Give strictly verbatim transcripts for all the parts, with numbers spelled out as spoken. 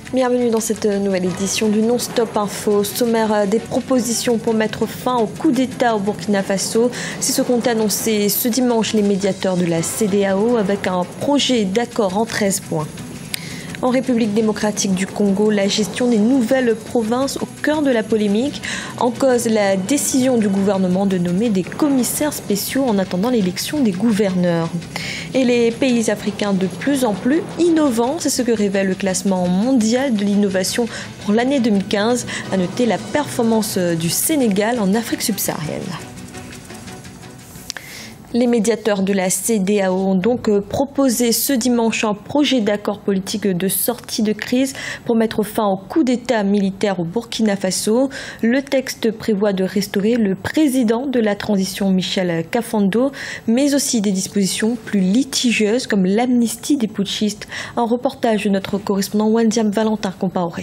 Bienvenue dans cette nouvelle édition du Non-Stop Info. Sommaire des propositions pour mettre fin au coup d'État au Burkina Faso. C'est ce qu'ont annoncé ce dimanche les médiateurs de la C D A O avec un projet d'accord en treize points. En République démocratique du Congo, la gestion des nouvelles provinces au cœur de la polémique. En cause, la décision du gouvernement de nommer des commissaires spéciaux en attendant l'élection des gouverneurs. Et les pays africains de plus en plus innovants, c'est ce que révèle le classement mondial de l'innovation pour l'année deux mille quinze. À noter la performance du Sénégal en Afrique subsaharienne. Les médiateurs de la C D A O ont donc proposé ce dimanche un projet d'accord politique de sortie de crise pour mettre fin au coup d'État militaire au Burkina Faso. Le texte prévoit de restaurer le président de la transition Michel Kafando, mais aussi des dispositions plus litigieuses comme l'amnistie des putschistes. Un reportage de notre correspondant Wendiam Valentin Compaoré.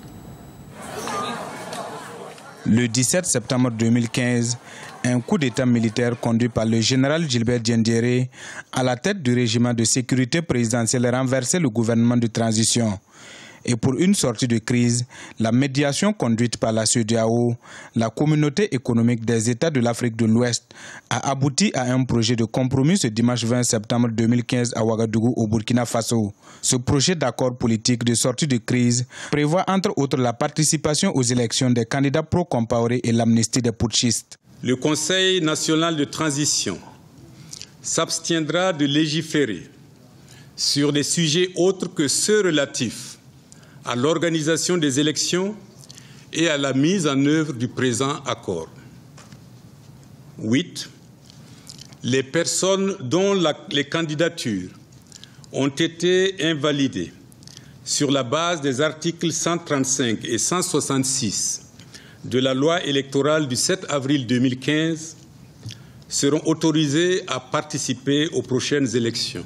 Le dix-sept septembre deux mille quinze, un coup d'État militaire conduit par le général Gilbert Diendéré à la tête du régiment de sécurité présidentielle renversait le gouvernement de transition. Et pour une sortie de crise, la médiation conduite par la C E D E A O, la communauté économique des États de l'Afrique de l'Ouest, a abouti à un projet de compromis ce dimanche vingt septembre deux mille quinze à Ouagadougou au Burkina Faso. Ce projet d'accord politique de sortie de crise prévoit entre autres la participation aux élections des candidats pro-Compaoré et l'amnistie des putschistes. Le Conseil national de transition s'abstiendra de légiférer sur des sujets autres que ceux relatifs à l'organisation des élections et à la mise en œuvre du présent accord. huit. Les personnes dont la, les candidatures ont été invalidées sur la base des articles cent trente-cinq et cent soixante-six de la loi électorale du sept avril deux mille quinze seront autorisées à participer aux prochaines élections.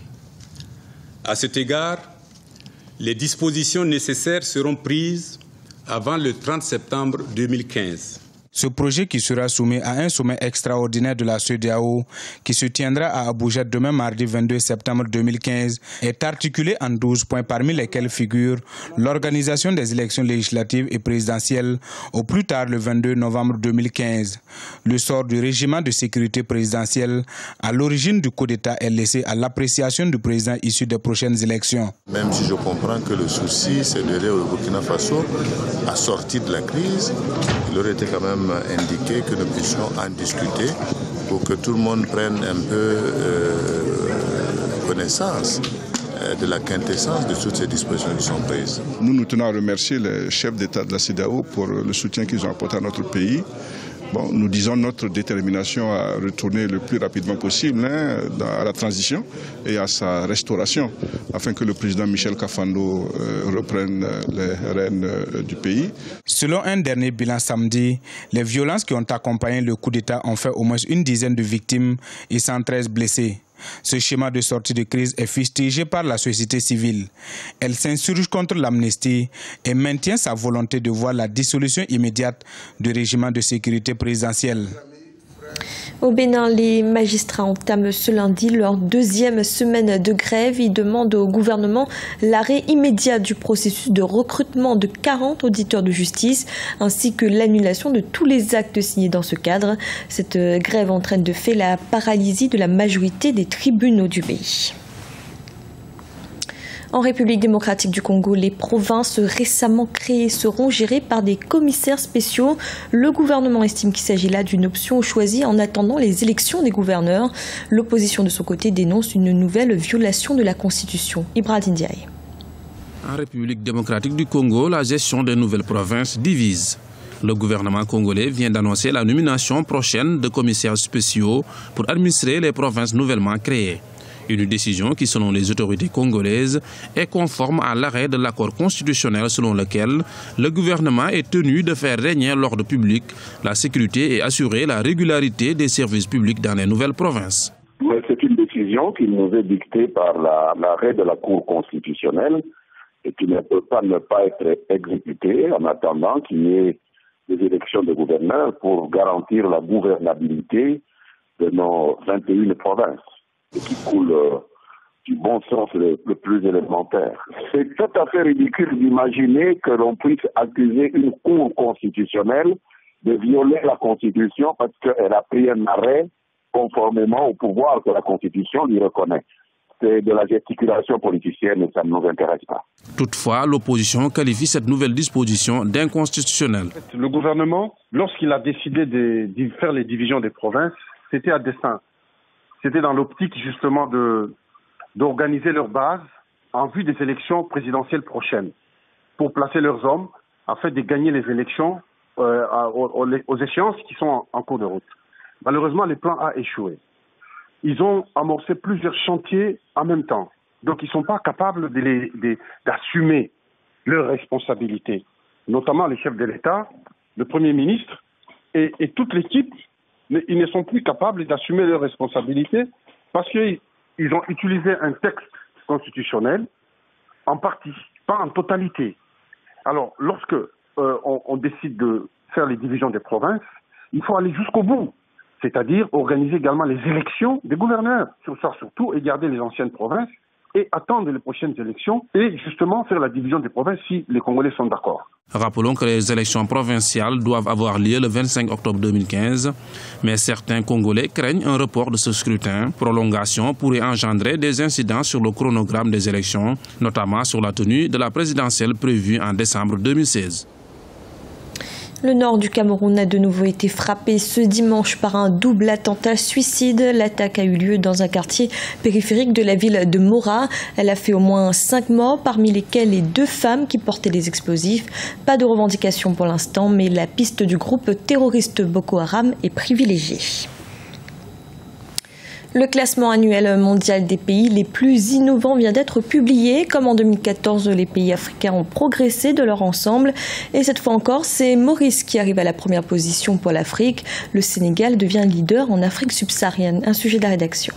À cet égard, les dispositions nécessaires seront prises avant le trente septembre deux mille quinze. Ce projet qui sera soumis à un sommet extraordinaire de la C E D E A O qui se tiendra à Abuja demain mardi vingt-deux septembre deux mille quinze est articulé en douze points parmi lesquels figure l'organisation des élections législatives et présidentielles au plus tard le vingt-deux novembre deux mille quinze. Le sort du régiment de sécurité présidentielle à l'origine du coup d'État est laissé à l'appréciation du président issu des prochaines élections. Même si je comprends que le souci c'est d'aider le Burkina Faso à sortir de la crise, il aurait été quand même indiqué que nous puissions en discuter pour que tout le monde prenne un peu euh, connaissance euh, de la quintessence de toutes ces dispositions qui sont prises. Nous nous tenons à remercier les chefs d'État de la C E D E A O pour le soutien qu'ils ont apporté à notre pays. Bon, nous disons notre détermination à retourner le plus rapidement possible hein, dans, à la transition et à sa restauration, afin que le président Michel Kafando euh, reprenne les rênes euh, du pays. Selon un dernier bilan samedi, les violences qui ont accompagné le coup d'État ont fait au moins une dizaine de victimes et cent treize blessés. Ce schéma de sortie de crise est fustigé par la société civile. Elle s'insurge contre l'amnistie et maintient sa volonté de voir la dissolution immédiate du régiment de sécurité présidentielle. Au Bénin, les magistrats entament ce lundi leur deuxième semaine de grève. Ils demandent au gouvernement l'arrêt immédiat du processus de recrutement de quarante auditeurs de justice ainsi que l'annulation de tous les actes signés dans ce cadre. Cette grève entraîne de fait la paralysie de la majorité des tribunaux du pays. En République démocratique du Congo, les provinces récemment créées seront gérées par des commissaires spéciaux. Le gouvernement estime qu'il s'agit là d'une option choisie en attendant les élections des gouverneurs. L'opposition de son côté dénonce une nouvelle violation de la Constitution. Ibrahim Ndiaye. En République démocratique du Congo, la gestion des nouvelles provinces divise. Le gouvernement congolais vient d'annoncer la nomination prochaine de commissaires spéciaux pour administrer les provinces nouvellement créées. Une décision qui, selon les autorités congolaises, est conforme à l'arrêt de l'accord constitutionnel selon lequel le gouvernement est tenu de faire régner l'ordre public, la sécurité et assurer la régularité des services publics dans les nouvelles provinces. C'est une décision qui nous est dictée par l'arrêt de la Cour constitutionnelle et qui ne peut pas ne pas être exécutée en attendant qu'il y ait des élections de gouverneurs pour garantir la gouvernabilité de nos vingt et une provinces. Et qui coule du bon sens le, le plus élémentaire. C'est tout à fait ridicule d'imaginer que l'on puisse accuser une cour constitutionnelle de violer la Constitution parce qu'elle a pris un arrêt conformément au pouvoir que la Constitution lui reconnaît. C'est de la gesticulation politicienne et ça ne nous intéresse pas. Toutefois, l'opposition qualifie cette nouvelle disposition d'inconstitutionnelle. Le gouvernement, lorsqu'il a décidé de, de faire les divisions des provinces, c'était à dessein. C'était dans l'optique justement de, d'organiser leur base en vue des élections présidentielles prochaines, pour placer leurs hommes afin de gagner les élections euh, aux, aux échéances qui sont en, en cours de route. Malheureusement, le plan a échoué. Ils ont amorcé plusieurs chantiers en même temps. Donc, ils ne sont pas capables de les, de, d'assumer leurs responsabilités, notamment les chefs de l'État, le Premier ministre et, et toute l'équipe. Ils ne sont plus capables d'assumer leurs responsabilités parce qu'ils ont utilisé un texte constitutionnel en partie, pas en totalité. Alors, lorsque euh, on, on décide de faire les divisions des provinces, il faut aller jusqu'au bout. C'est-à-dire organiser également les élections des gouverneurs, sur ça surtout, et garder les anciennes provinces, et attendre les prochaines élections, et justement faire la division des provinces si les Congolais sont d'accord. Rappelons que les élections provinciales doivent avoir lieu le vingt-cinq octobre deux mille quinze, mais certains Congolais craignent un report de ce scrutin. Prolongation pourrait engendrer des incidents sur le chronogramme des élections, notamment sur la tenue de la présidentielle prévue en décembre deux mille seize. Le nord du Cameroun a de nouveau été frappé ce dimanche par un double attentat suicide. L'attaque a eu lieu dans un quartier périphérique de la ville de Mora. Elle a fait au moins cinq morts, parmi lesquels les deux femmes qui portaient les explosifs. Pas de revendication pour l'instant, mais la piste du groupe terroriste Boko Haram est privilégiée. Le classement annuel mondial des pays les plus innovants vient d'être publié. Comme en deux mille quatorze, les pays africains ont progressé de leur ensemble. Et cette fois encore, c'est Maurice qui arrive à la première position pour l'Afrique. Le Sénégal devient leader en Afrique subsaharienne. Un sujet de la rédaction.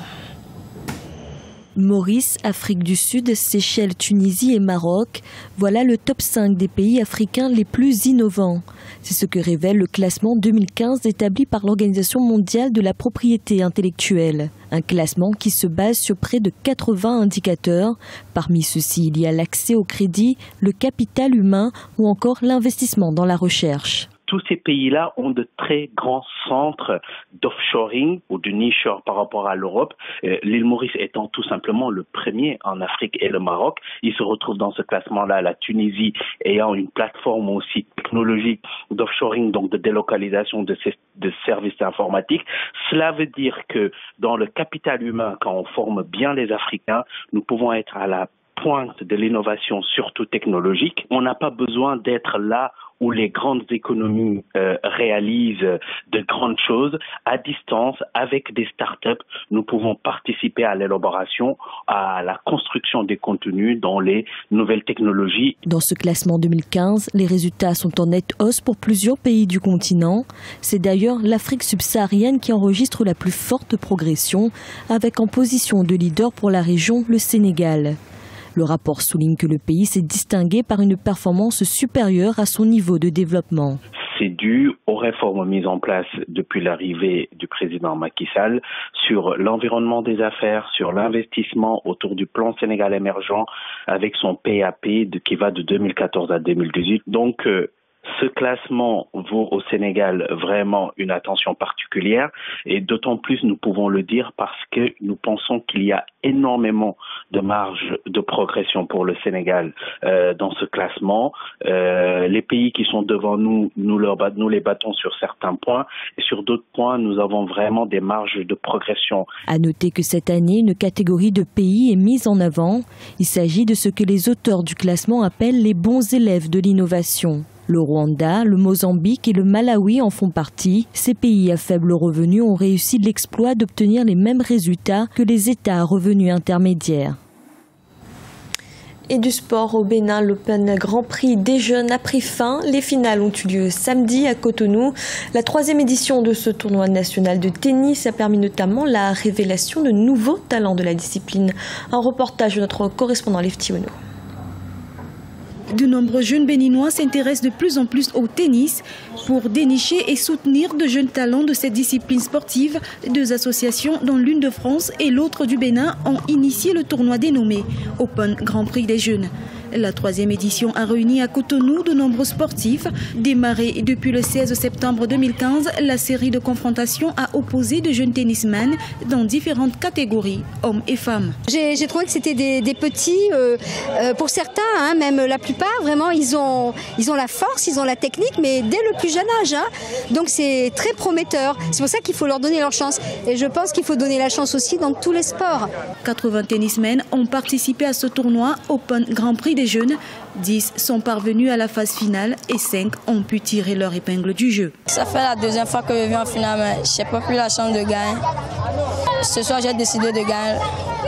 Maurice, Afrique du Sud, Seychelles, Tunisie et Maroc, voilà le top cinq des pays africains les plus innovants. C'est ce que révèle le classement deux mille quinze établi par l'Organisation mondiale de la propriété intellectuelle. Un classement qui se base sur près de quatre-vingts indicateurs. Parmi ceux-ci, il y a l'accès au crédit, le capital humain ou encore l'investissement dans la recherche. Tous ces pays-là ont de très grands centres d'offshoring ou de nearshore par rapport à l'Europe. Euh, L'île Maurice étant tout simplement le premier en Afrique et le Maroc. Ils se retrouvent dans ce classement-là, la Tunisie ayant une plateforme aussi technologique d'offshoring, donc de délocalisation de, ces, de services informatiques. Cela veut dire que dans le capital humain, quand on forme bien les Africains, nous pouvons être à la pointe de l'innovation, surtout technologique. On n'a pas besoin d'être là où les grandes économies euh, réalisent de grandes choses. À distance, avec des startups, nous pouvons participer à l'élaboration, à la construction des contenus dans les nouvelles technologies. Dans ce classement deux mille quinze, les résultats sont en nette hausse pour plusieurs pays du continent. C'est d'ailleurs l'Afrique subsaharienne qui enregistre la plus forte progression, avec en position de leader pour la région le Sénégal. Le rapport souligne que le pays s'est distingué par une performance supérieure à son niveau de développement. C'est dû aux réformes mises en place depuis l'arrivée du président Macky Sall sur l'environnement des affaires, sur l'investissement autour du plan Sénégal émergent avec son P A P de, qui va de deux mille quatorze à deux mille dix-huit. Donc, euh, ce classement vaut au Sénégal vraiment une attention particulière et d'autant plus nous pouvons le dire parce que nous pensons qu'il y a énormément de marge de progression pour le Sénégal euh, dans ce classement. Euh, les pays qui sont devant nous, nous, leur bat, nous les battons sur certains points et sur d'autres points, nous avons vraiment des marges de progression. À noter que cette année, une catégorie de pays est mise en avant. Il s'agit de ce que les auteurs du classement appellent les bons élèves de l'innovation. Le Rwanda, le Mozambique et le Malawi en font partie. Ces pays à faible revenu ont réussi l'exploit d'obtenir les mêmes résultats que les États à revenus intermédiaires. Et du sport au Bénin, l'Open Grand Prix des jeunes a pris fin. Les finales ont eu lieu samedi à Cotonou. La troisième édition de ce tournoi national de tennis a permis notamment la révélation de nouveaux talents de la discipline. Un reportage de notre correspondant Lefty Ono. De nombreux jeunes béninois s'intéressent de plus en plus au tennis. Pour dénicher et soutenir de jeunes talents de cette discipline sportive, deux associations, dont l'une de France et l'autre du Bénin, ont initié le tournoi dénommé Open Grand Prix des Jeunes. La troisième édition a réuni à Cotonou de nombreux sportifs. Démarrée depuis le seize septembre deux mille quinze, la série de confrontations a opposé de jeunes tennismen dans différentes catégories, hommes et femmes. J'ai trouvé que c'était des, des petits, euh, euh, pour certains, hein, même la plupart, vraiment, ils ont, ils ont la force, ils ont la technique, mais dès le plus jeune âge. Hein. Donc c'est très prometteur. C'est pour ça qu'il faut leur donner leur chance. Et je pense qu'il faut donner la chance aussi dans tous les sports. quatre-vingts tennismen ont participé à ce tournoi Open Grand Prix des Jeunes. dix sont parvenus à la phase finale et cinq ont pu tirer leur épingle du jeu. Ça fait la deuxième fois que je viens en finale, mais je n'ai pas eu la chance de gagner. Ce soir, j'ai décidé de gagner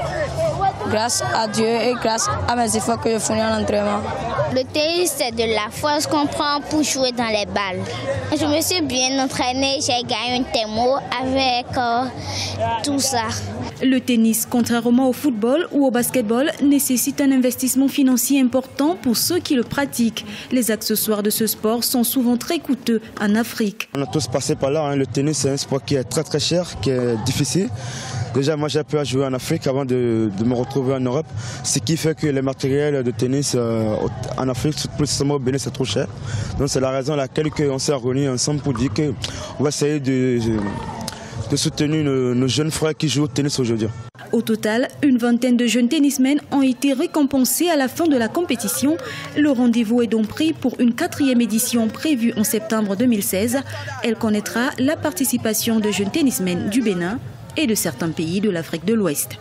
grâce à Dieu et grâce à mes efforts que je fournis en entraînement. Le tennis, c'est de la force qu'on prend pour jouer dans les balles. Je me suis bien entraînée, j'ai gagné un témo avec euh, tout ça. Le tennis, contrairement au football ou au basketball, nécessite un investissement financier important pour ceux qui le pratiquent. Les accessoires de ce sport sont souvent très coûteux en Afrique. On a tous passé par là, hein. Le tennis, c'est un sport qui est très très cher, qui est difficile. Déjà, moi, j'ai appris à jouer en Afrique avant de, de me retrouver en Europe. Ce qui fait que les matériels de tennis euh, en Afrique, plus seulement au Bénin, c'est trop cher. Donc, c'est la raison à laquelle on s'est réunis ensemble pour dire qu'on va essayer de, de soutenir nos, nos jeunes frères qui jouent au tennis aujourd'hui. Au total, une vingtaine de jeunes tennismen ont été récompensés à la fin de la compétition. Le rendez-vous est donc pris pour une quatrième édition prévue en septembre deux mille seize. Elle connaîtra la participation de jeunes tennismen du Bénin et de certains pays de l'Afrique de l'Ouest.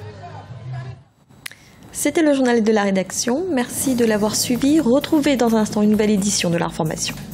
C'était le journal de la rédaction. Merci de l'avoir suivi. Retrouvez dans un instant une nouvelle édition de l'information.